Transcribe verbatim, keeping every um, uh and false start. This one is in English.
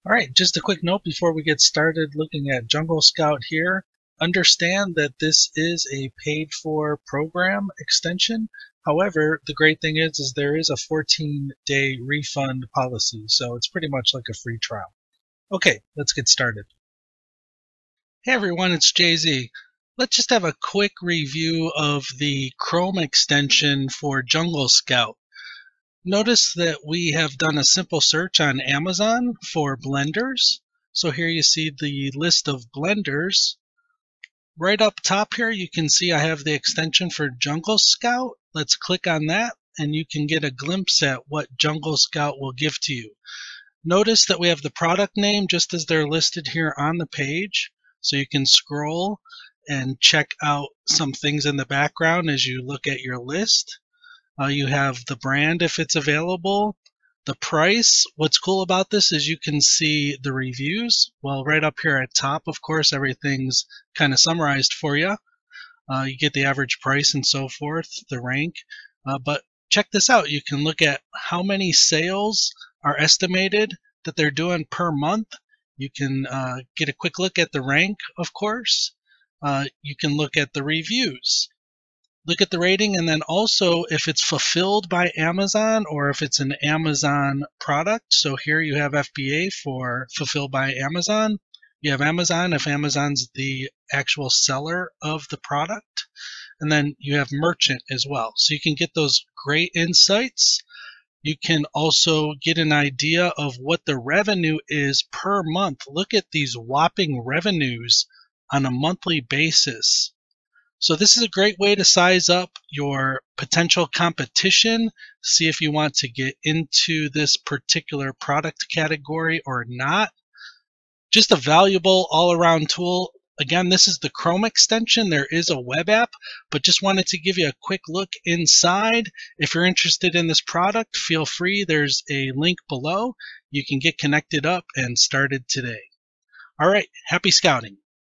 All right, just a quick note before we get started looking at Jungle Scout here. Understand that this is a paid-for program extension. However, the great thing is, is there is a fourteen day refund policy, so it's pretty much like a free trial. Okay, let's get started. Hey everyone, it's J Z. Let's just have a quick review of the Chrome extension for Jungle Scout. Notice that we have done a simple search on Amazon for blenders. So here you see the list of blenders. Right up top here, you can see I have the extension for Jungle Scout. Let's click on that and you can get a glimpse at what Jungle Scout will give to you. Notice that we have the product name just as they're listed here on the page. So you can scroll and check out some things in the background as you look at your list. Uh, you have the brand if it's available, the price. What's cool about this is you can see the reviews. Well, right up here at top, of course, everything's kind of summarized for you. Uh, you get the average price and so forth, the rank. Uh, but check this out. You can look at how many sales are estimated that they're doing per month. You can uh, get a quick look at the rank, of course. Uh, you can look at the reviews. Look at the rating, and then also if it's fulfilled by Amazon or if it's an Amazon product. So here you have F B A for fulfilled by Amazon. You have Amazon if Amazon's the actual seller of the product. And then you have merchant as well. So you can get those great insights. You can also get an idea of what the revenue is per month. Look at these whopping revenues on a monthly basis. So this is a great way to size up your potential competition, see if you want to get into this particular product category or not. Just a valuable all-around tool. Again, this is the Chrome extension. There is a web app, but just wanted to give you a quick look inside. If you're interested in this product, feel free. There's a link below. You can get connected up and started today. All right, happy scouting.